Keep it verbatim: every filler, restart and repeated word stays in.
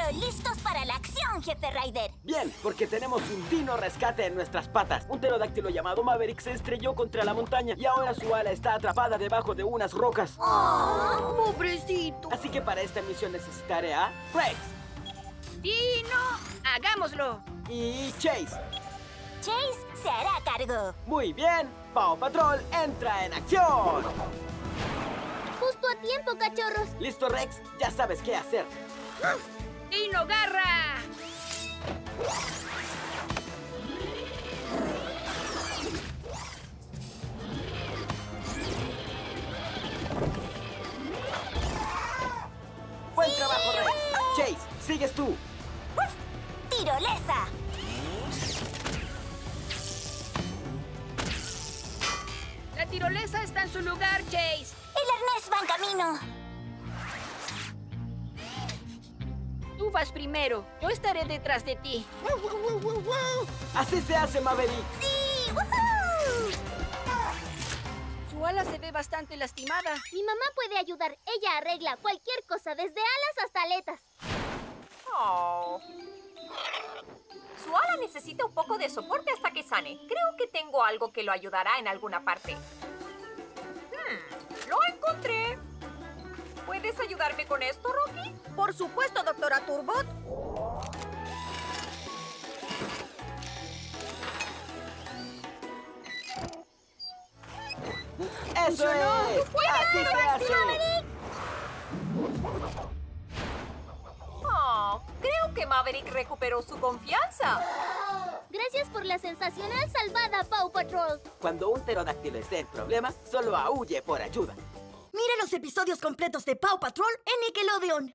listos para la acción, Jefe Ryder. Bien, porque tenemos un dino rescate en nuestras patas. Un pterodáctilo llamado Maverick se estrelló contra la montaña y ahora su ala está atrapada debajo de unas rocas. ¡Oh! ¡Pobrecito! Así que para esta misión necesitaré a Rex. ¡Dino! ¡Hagámoslo! Y Chase. Chase se hará cargo. Muy bien, Paw Patrol entra en acción. Justo a tiempo, cachorros. ¿Listo, Rex? Ya sabes qué hacer. ¡Dino, garra! Buen trabajo, Rex. Chase, sigues tú. ¡Uf! ¡Tirolesa! La tirolesa está en su lugar, Chase. El arnés va en camino. Tú vas primero. Yo estaré detrás de ti. Así se hace, Maverick. ¡Sí! ¡Woohoo! Su ala se ve bastante lastimada. Mi mamá puede ayudar. Ella arregla cualquier cosa, desde alas hasta aletas. Oh. Su ala necesita un poco de soporte hasta que sane. Creo que tengo algo que lo ayudará en alguna parte. Hmm, ¡lo encontré! ¿Puedes ayudarme con esto, Rocky? Por supuesto, doctora Turbot. ¡Eso es! ¡Así se hace! Oh, creo que Maverick recuperó su confianza. Gracias por la sensacional salvada, Paw Patrol. Cuando un pterodáctilo esté en problema, solo aúlle por ayuda. Mira los episodios completos de Paw Patrol en Nickelodeon.